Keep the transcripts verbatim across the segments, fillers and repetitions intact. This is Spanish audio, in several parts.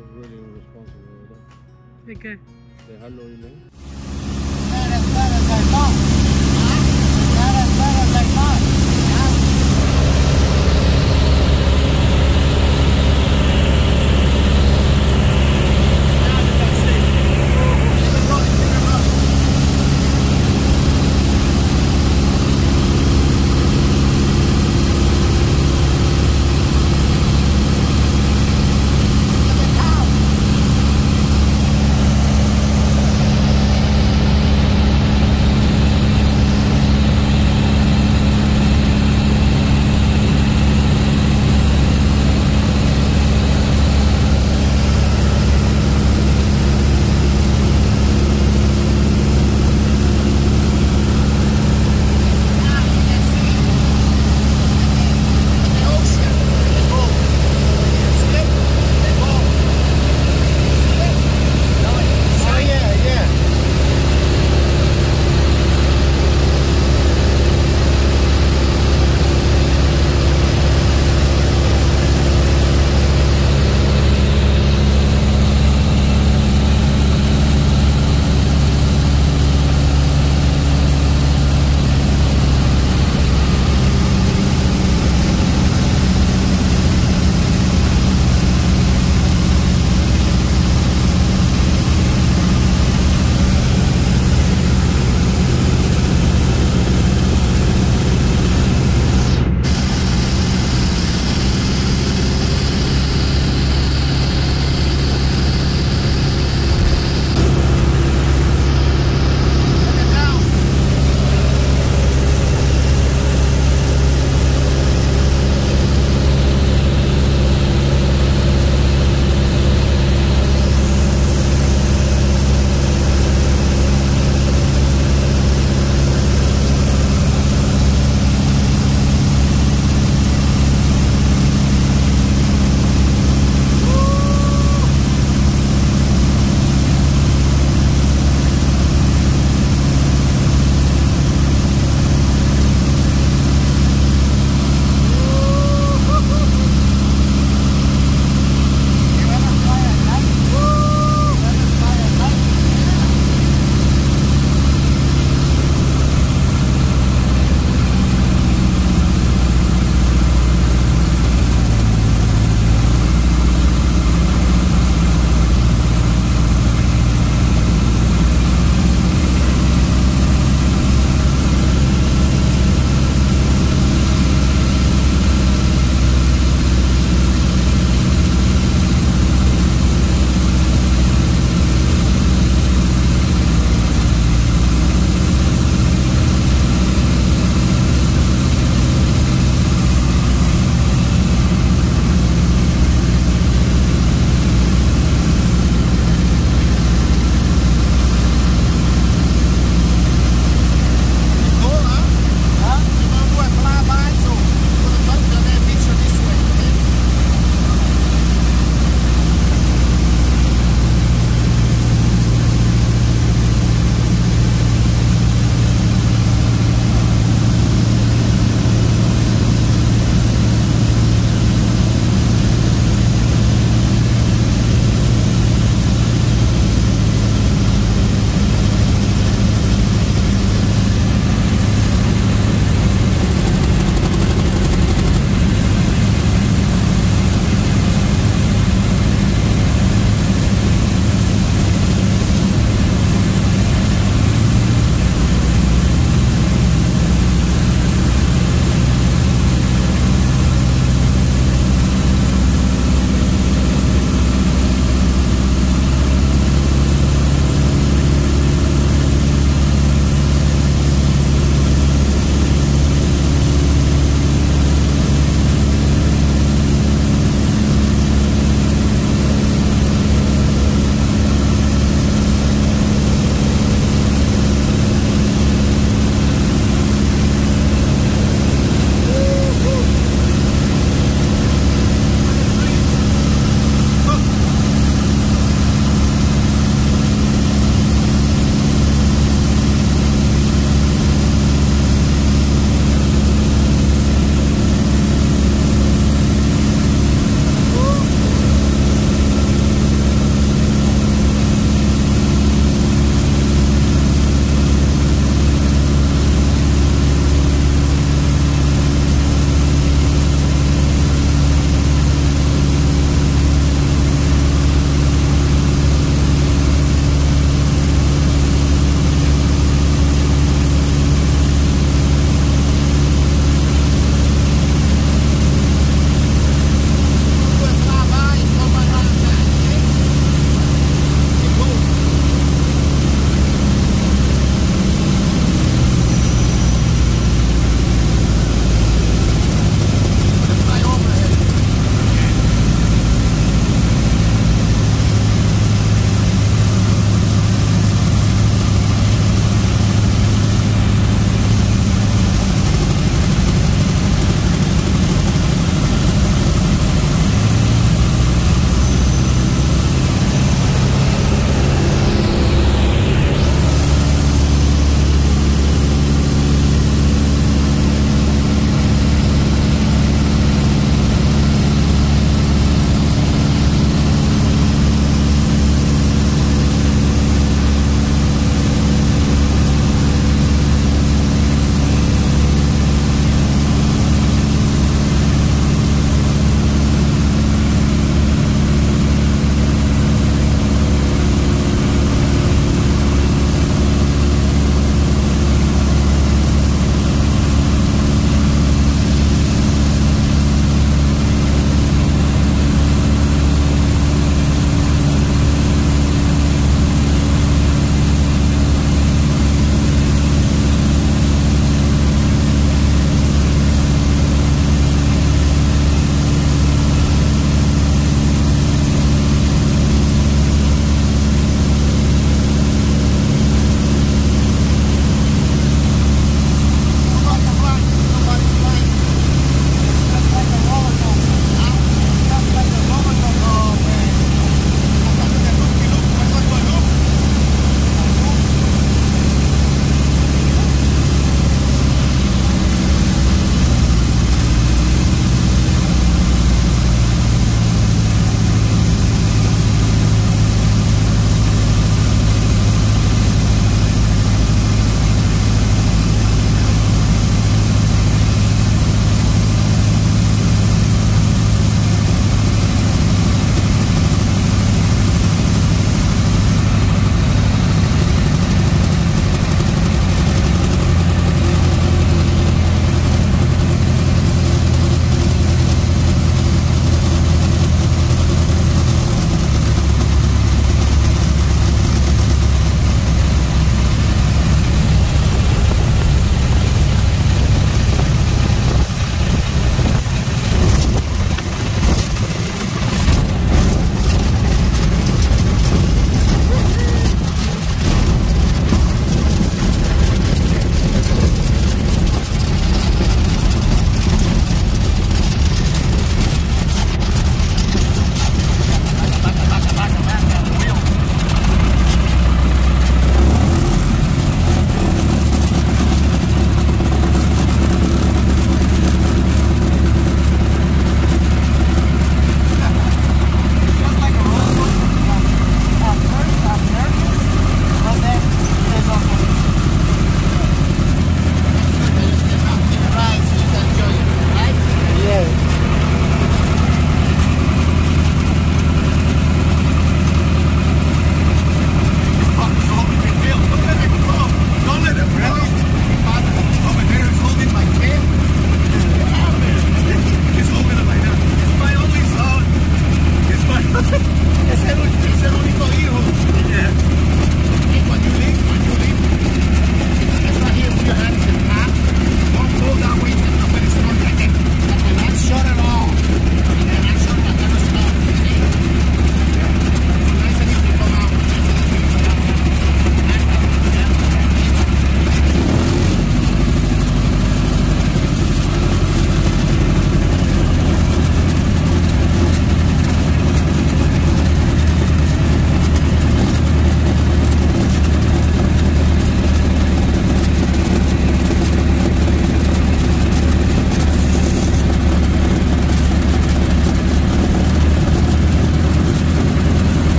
was really irresponsible with that. ¿De qué? Dejarlo ir ahí.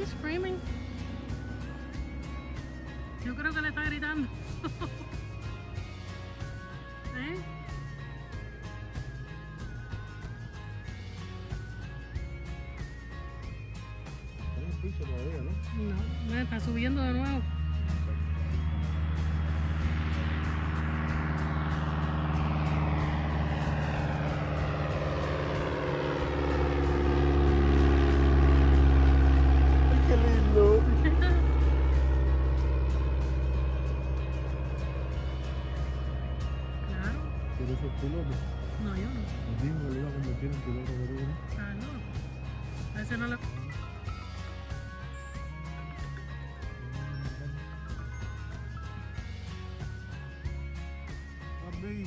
he's screaming. Yo creo que le está gritando. ¿Eh? Está en el piso todavía, ¿no? No, no, está subiendo de nuevo. ¡Ay, qué lindo! Claro. ¿Pero eso es piloto? No, yo no. El mismo le iba a convertir en piloto de uno. Ah, no. A ese no le... Papi.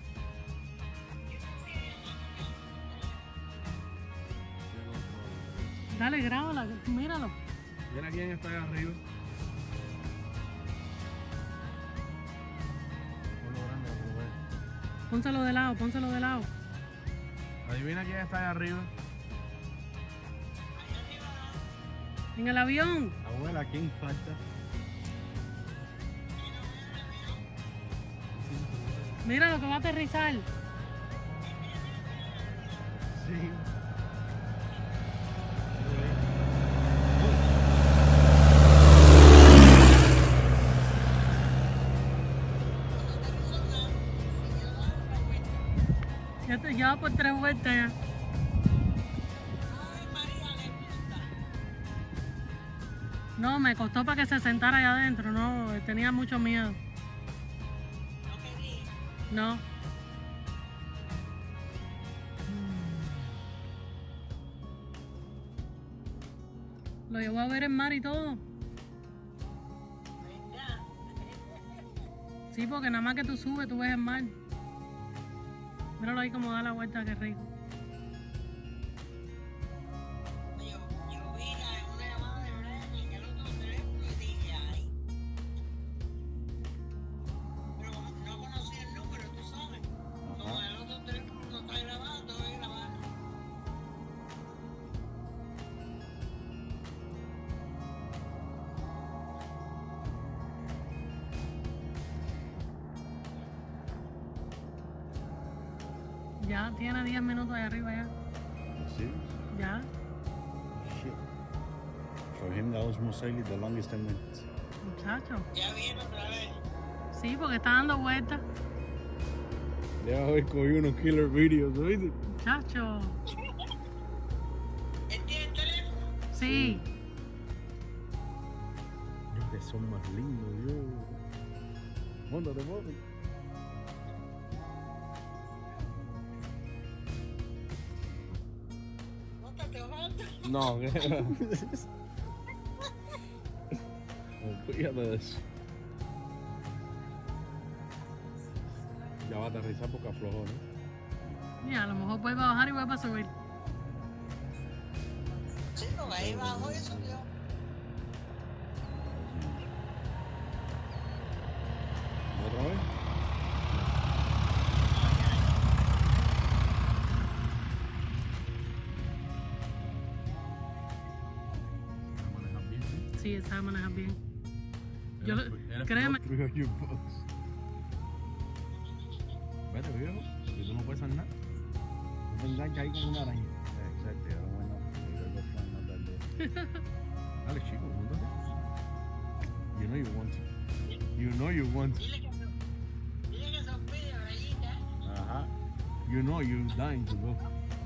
Dale, grábala, míralo. Mira quién está allá arriba. Ponlo grande para que lo veas. Pónselo de lado, pónselo de lado. Adivina quién está allá arriba. En el avión. Abuela, ¿quién falta? Mira lo que va a aterrizar. Sí. Ya te lleva por tres vueltas ya. No, me costó para que se sentara allá adentro, no, tenía mucho miedo. No. Lo llevó a ver el mar y todo. Sí, porque nada más que tú subes, tú ves el mar. Míralo ahí como da la vuelta, qué rico. Ya tiene diez minutos ahí arriba ya. ¿Sí? Ya. Shit. For him that was most likely the longest ten minutes. Muchacho. Ya viene otra vez. Sí, porque está dando vueltas. Debe haber cogido unos killer videos, ¿oíste? Muchacho. ¿Él tiene el teléfono? Sí. Estos son más lindos, yo. Móntate, papi. Móntate, Osvaldo. No, ¿qué? Olvídate de eso. Ya va a aterrizar porque aflojó, ¿no? Y a lo mejor vuelve a bajar y vuelve a subir. Sí, porque ahí bajó y subió. ¿Otra vez? ¿Manejas bien? Sí, sabe manejar bien. Yo Eres- lo- eres créeme. pro three hundred bucks. Vete, viejo, si tú no puedes hacer nada. No te enganchas ahí con una araña. Exacto, ahora bueno, yo go flying out that door. Dale, chico, júntate. You know you want to. You know you want to. Dile que se, dile que se olvide, rayita. Ajá. You know you're dying to go.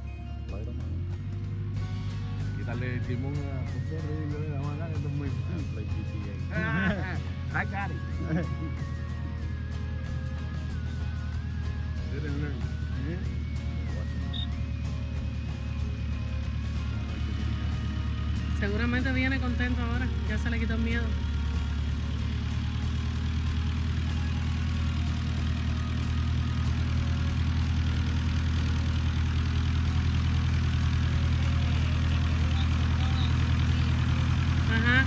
Quítale el timón a tu perro y le damos acá que esto es muy play G T A. I got it. Sit and learn. Seguramente viene contento ahora. Ya se le quitó el miedo. Ajá.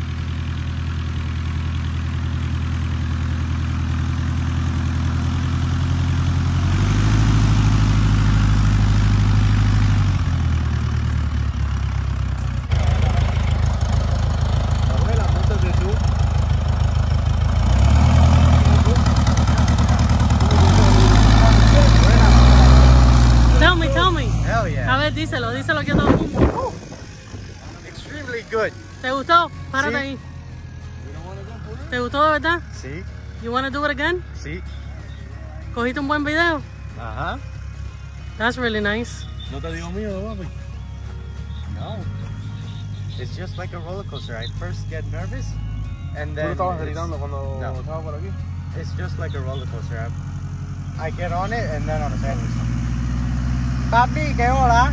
good. ¿Te gustó? Párate Sí. ahí. You don't wanna go for real? ¿Te gustó de verdad? Sí, You wanna do it again? sí. ¿Cogiste un buen video? Ajá. That's really nice. ¿No te dio miedo, papi? No. It's just like a roller coaster. I first get nervous and ¿Tú then lo estabas it's- gritando cuando No. estaba por aquí? It's just like a roller coaster. I, I get on it and then on a sandwich. Papi, ¿qué hola?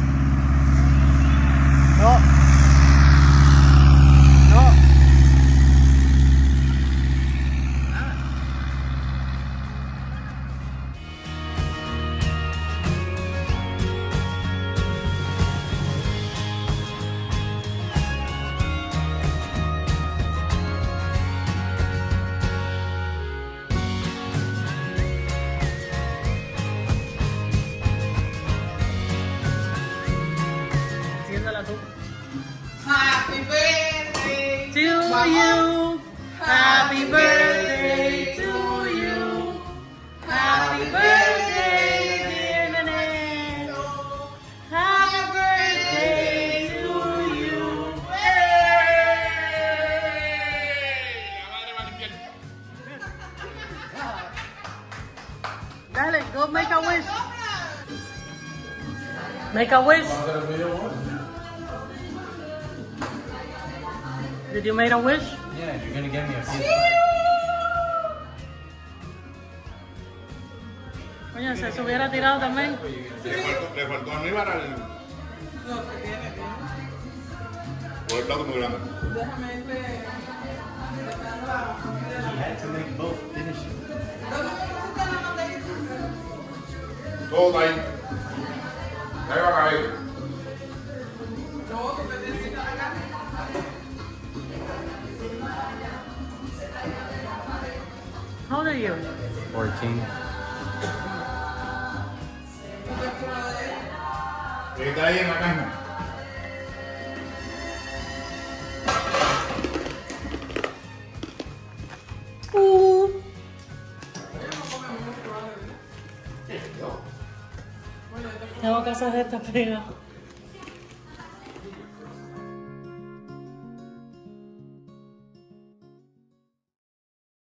No. No. Enciéndela tú. Happy birthday To you. Happy birthday to you. Happy birthday, dear Nene. Happy birthday to you. Dale, go make a wish. Make a wish. Did you make a wish? Yeah, you're gonna get me a few. Oye, se hubiera tirado también. Le faltó, le faltó Aníbal al. O el plato muy grande. He had to make both finish it. Todo ahí. Ahí va a caer. How old are you? fourteen. Está ahí en la caja. Tengo que hacer esta pega.